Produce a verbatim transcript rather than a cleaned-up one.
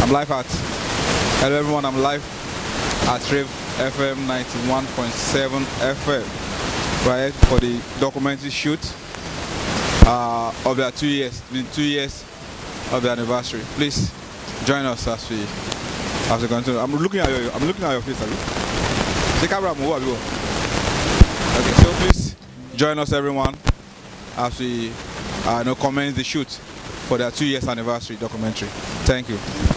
I'm live at, hello everyone, I'm live at Rave F M ninety-one point seven F M. Right for the documentary shoot uh, of their two years, been two years of the anniversary. Please join us as we as we continue. I'm looking at your I'm looking at your face, Abi. The camera move, Abi. Okay, so please join us everyone as we uh, you know, commence the shoot for their two years anniversary documentary. Thank you.